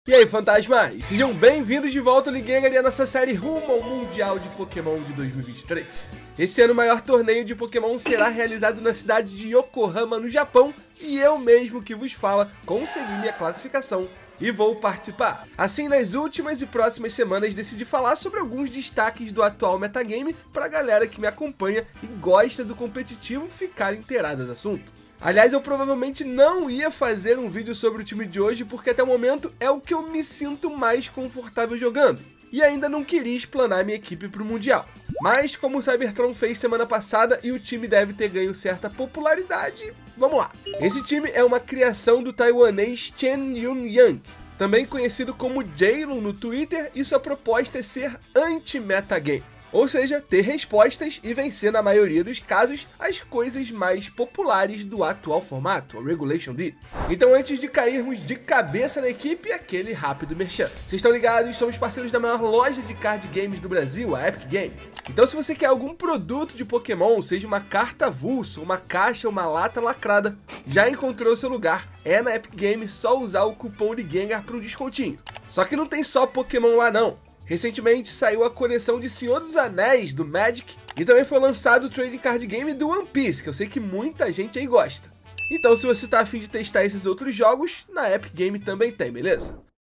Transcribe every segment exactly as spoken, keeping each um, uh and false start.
E aí, fantasmas, sejam bem-vindos de volta ao Ligengar e a nossa série rumo ao Mundial de Pokémon de dois mil e vinte e três. Esse ano o maior torneio de Pokémon será realizado na cidade de Yokohama, no Japão, e eu mesmo que vos fala consegui minha classificação e vou participar. Assim, nas últimas e próximas semanas decidi falar sobre alguns destaques do atual metagame pra galera que me acompanha e gosta do competitivo ficar inteirada do assunto. Aliás, eu provavelmente não ia fazer um vídeo sobre o time de hoje porque até o momento é o que eu me sinto mais confortável jogando. E ainda não queria explanar minha equipe para o Mundial. Mas como o Cybertron fez semana passada e o time deve ter ganho certa popularidade, vamos lá. Esse time é uma criação do taiwanês Chen Yunyang, também conhecido como Jaylon no Twitter, e sua proposta é ser anti-metagame. Ou seja, ter respostas e vencer na maioria dos casos as coisas mais populares do atual formato, o Regulation D. Então antes de cairmos de cabeça na equipe, aquele rápido merchan. Vocês estão ligados? Somos parceiros da maior loja de card games do Brasil, a Epic Games. Então se você quer algum produto de Pokémon, seja uma carta avulsa, uma caixa ou uma lata lacrada, já encontrou seu lugar. É na Epic Games, só usar o cupom Ligengar para um descontinho. Só que não tem só Pokémon lá não. Recentemente saiu a coleção de Senhor dos Anéis do Magic e também foi lançado o Trading Card Game do One Piece, que eu sei que muita gente aí gosta. Então se você tá afim de testar esses outros jogos, na Epic Game também tem, beleza?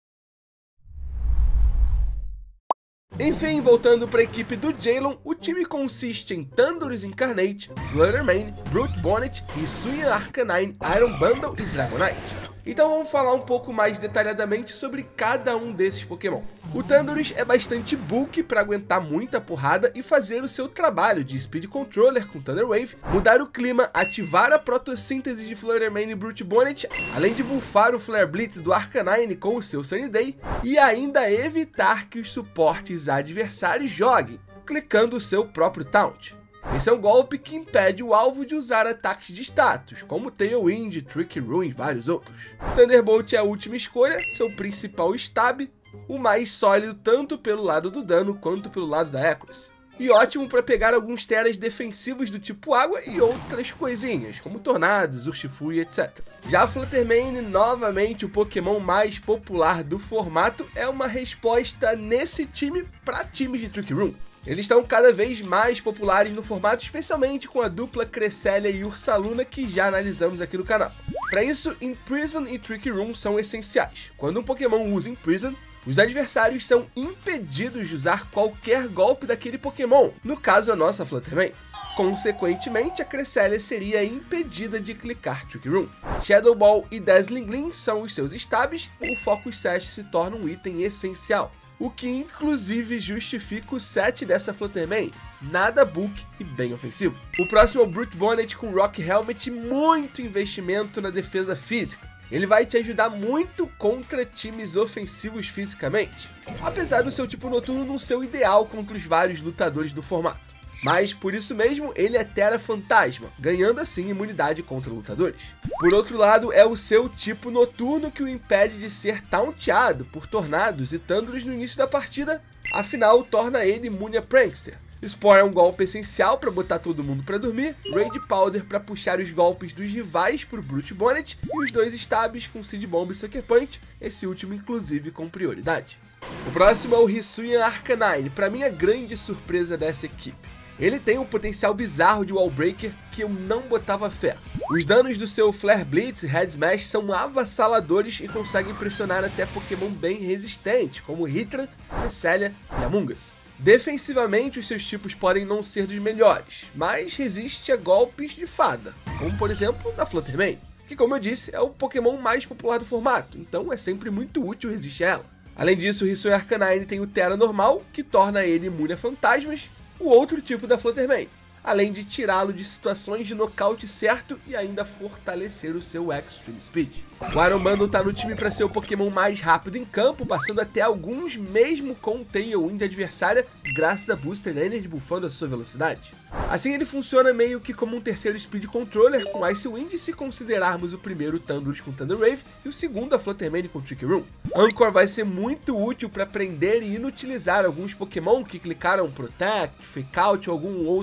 Enfim, voltando para a equipe do Jaylon, o time consiste em Thundurus Incarnate, Flutter Mane, Brute Bonnet, Hisuian Arcanine, Iron Bundle e Dragonite. Então vamos falar um pouco mais detalhadamente sobre cada um desses Pokémon. O Thundurus é bastante bulky para aguentar muita porrada e fazer o seu trabalho de Speed Controller com Thunder Wave, mudar o clima, ativar a protossíntese de Flutter Mane e Brute Bonnet, além de buffar o Flare Blitz do Arcanine com o seu Sunny Day, e ainda evitar que os suportes adversários joguem, clicando o seu próprio Taunt. Esse é um golpe que impede o alvo de usar ataques de status, como Tailwind, Trick Room e vários outros. Thunderbolt é a última escolha, seu principal stab, o mais sólido tanto pelo lado do dano quanto pelo lado da accuracy. E ótimo para pegar alguns teras defensivos do tipo água e outras coisinhas, como tornados, Urshifu e etcétera. Já Flutter Mane, novamente o Pokémon mais popular do formato, é uma resposta nesse time para times de Trick Room. Eles estão cada vez mais populares no formato, especialmente com a dupla Cresselia e Ursaluna que já analisamos aqui no canal. Para isso, Imprison e Trick Room são essenciais. Quando um Pokémon usa Imprison, os adversários são impedidos de usar qualquer golpe daquele Pokémon, no caso a nossa Flutter Mane. Consequentemente, a Cresselia seria impedida de clicar Trick Room. Shadow Ball e Dazzling Gleam são os seus stabs, o Focus Sash se torna um item essencial, o que inclusive justifica o set dessa Flutter Mane, nada bulk e bem ofensivo. O próximo é o Brute Bonnet com Rock Helmet e muito investimento na defesa física. Ele vai te ajudar muito contra times ofensivos fisicamente, apesar do seu tipo noturno não ser o ideal contra os vários lutadores do formato. Mas por isso mesmo ele é Tera Fantasma, ganhando assim imunidade contra lutadores. Por outro lado, é o seu tipo noturno que o impede de ser taunteado por tornados e Thundurus no início da partida, afinal torna ele imune a Prankster. Spore é um golpe essencial para botar todo mundo para dormir, Raid Powder para puxar os golpes dos rivais para o Brute Bonnet e os dois stabs com Seed Bomb e Sucker Punch, esse último inclusive com prioridade. O próximo é o Hisuian Arcanine, para mim a grande surpresa dessa equipe. Ele tem um potencial bizarro de Wall Breaker que eu não botava fé. Os danos do seu Flare Blitz e Head Smash são avassaladores e conseguem pressionar até Pokémon bem resistentes, como Heatran, Cresselia e Amoonguss. Defensivamente, os seus tipos podem não ser dos melhores, mas resiste a golpes de fada, como por exemplo da Flutter Mane, que como eu disse é o Pokémon mais popular do formato, então é sempre muito útil resistir a ela. Além disso, o Hisuian Arcanine tem o Tera normal, que torna ele imune a fantasmas, o outro tipo da Flutter Mane, além de tirá-lo de situações de nocaute certo e ainda fortalecer o seu Extreme Speed. O Iron Bundle tá no time para ser o Pokémon mais rápido em campo, passando até alguns mesmo com o Tailwind adversária, graças a Booster Energy buffando a sua velocidade. Assim ele funciona meio que como um terceiro Speed Controller com Ice Wind se considerarmos o primeiro Thundurus com Thunder Wave e o segundo a Flutter Mane com Trick Room. Anchor vai ser muito útil para prender e inutilizar alguns Pokémon que clicaram Protect, Fake Out ou algum outro golpe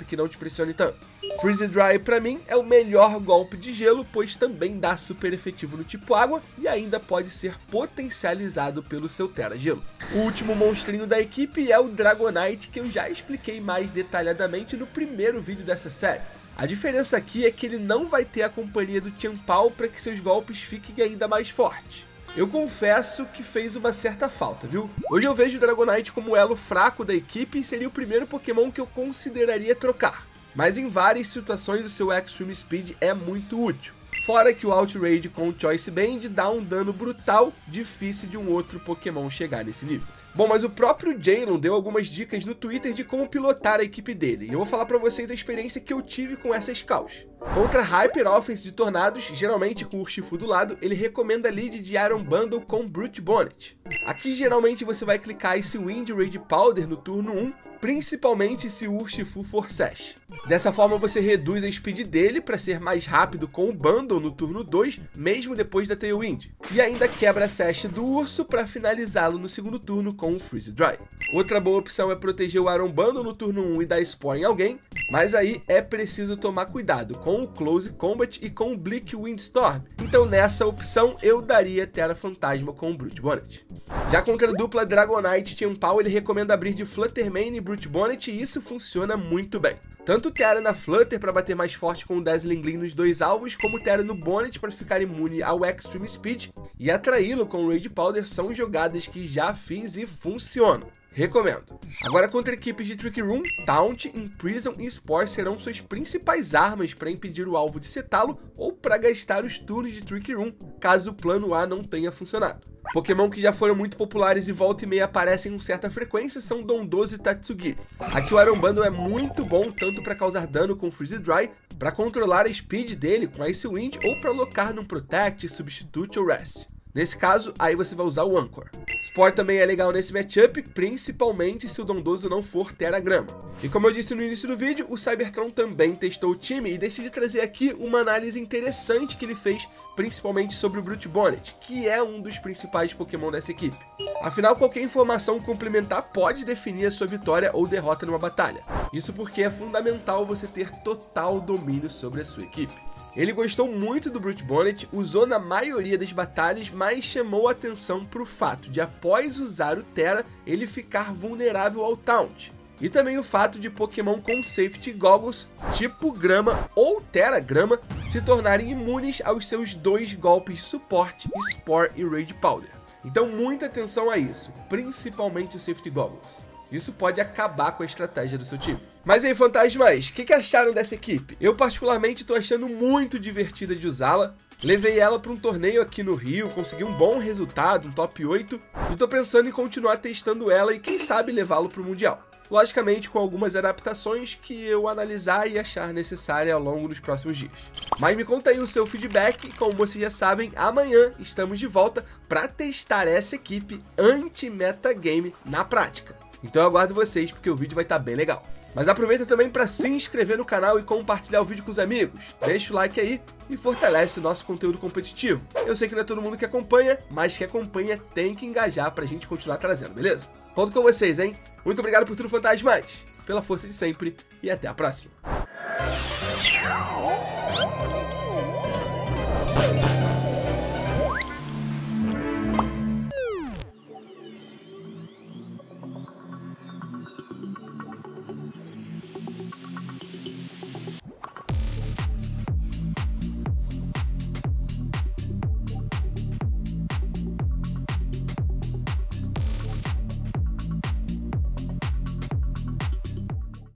que não te pressione tanto. Freeze Dry pra mim é o melhor golpe de gelo, pois também dá super efetivo no tipo água e ainda pode ser potencializado pelo seu Tera Gelo. O último monstrinho da equipe é o Dragonite, que eu já expliquei mais detalhadamente no primeiro vídeo dessa série. A diferença aqui é que ele não vai ter a companhia do Chien-Pao para que seus golpes fiquem ainda mais fortes. Eu confesso que fez uma certa falta, viu? Hoje eu vejo o Dragonite como o elo fraco da equipe e seria o primeiro Pokémon que eu consideraria trocar. Mas em várias situações o seu Extreme Speed é muito útil. Fora que o Outrage com o Choice Band dá um dano brutal, difícil de um outro Pokémon chegar nesse nível. Bom, mas o próprio Jaylon deu algumas dicas no Twitter de como pilotar a equipe dele, e eu vou falar pra vocês a experiência que eu tive com essas calls. Contra Hyper Offense de Tornados, geralmente com o Urshifu do lado, ele recomenda a lead de Iron Bundle com Brute Bonnet. Aqui geralmente você vai clicar esse Wind Rage Powder no turno um, principalmente se o Urshifu for Sash. Dessa forma você reduz a speed dele para ser mais rápido com o Bundle no turno dois, mesmo depois da Tailwind. E ainda quebra a Sash do urso para finalizá-lo no segundo turno com o Freeze Dry. Outra boa opção é proteger o Iron Bundle no turno um e dar Spore em alguém, mas aí é preciso tomar cuidado com o Close Combat e com o Bleak Windstorm. Então nessa opção eu daria Tera Fantasma com o Brute Bonnet. Já contra a dupla Dragonite e Chien-Pao, ele recomenda abrir de Fluttermane e Brute Bonnet, e isso funciona muito bem. Tanto Tera na Flutter para bater mais forte com o Dazzling Gleam nos dois alvos, como Tera no Bonnet para ficar imune ao Extreme Speed e atraí-lo com o Rage Powder são jogadas que já fiz e funcionam. Recomendo. Agora contra equipes de Trick Room, Taunt, Imprison e Spore serão suas principais armas para impedir o alvo de setá-lo ou para gastar os turnos de Trick Room, caso o plano A não tenha funcionado. Pokémon que já foram muito populares e volta e meia aparecem com certa frequência são Dondozo e Tatsugiri. Aqui o Iron Bundle é muito bom tanto para causar dano com Freeze Dry, para controlar a speed dele com Ice Wind ou para alocar num Protect, Substitute ou Rest. Nesse caso, aí você vai usar o Anchor. Spore também é legal nesse matchup, principalmente se o Dondozo não for Tera Grama. E como eu disse no início do vídeo, o Cybertron também testou o time e decidi trazer aqui uma análise interessante que ele fez, principalmente sobre o Brute Bonnet, que é um dos principais Pokémon dessa equipe. Afinal, qualquer informação complementar pode definir a sua vitória ou derrota numa batalha. Isso porque é fundamental você ter total domínio sobre a sua equipe. Ele gostou muito do Brute Bonnet, usou na maioria das batalhas, mas chamou a atenção para o fato de, após usar o Tera, ele ficar vulnerável ao Taunt. E também o fato de Pokémon com Safety Goggles, tipo Grama ou Tera Grama, se tornarem imunes aos seus dois golpes Suporte, Spore e Rage Powder. Então muita atenção a isso, principalmente o Safety Goggles. Isso pode acabar com a estratégia do seu time. Mas aí, fantasmas, o que, que acharam dessa equipe? Eu particularmente estou achando muito divertida de usá-la. Levei ela para um torneio aqui no Rio, consegui um bom resultado, um top oito. E estou pensando em continuar testando ela e quem sabe levá-lo para o Mundial. Logicamente com algumas adaptações que eu analisar e achar necessária ao longo dos próximos dias. Mas me conta aí o seu feedback e como vocês já sabem, amanhã estamos de volta para testar essa equipe anti-metagame na prática. Então eu aguardo vocês porque o vídeo vai estar bem legal. Mas aproveita também para se inscrever no canal e compartilhar o vídeo com os amigos. Deixa o like aí e fortalece o nosso conteúdo competitivo. Eu sei que não é todo mundo que acompanha, mas que acompanha tem que engajar pra gente continuar trazendo, beleza? Conto com vocês, hein? Muito obrigado por tudo, fantasmas, pela força de sempre e até a próxima.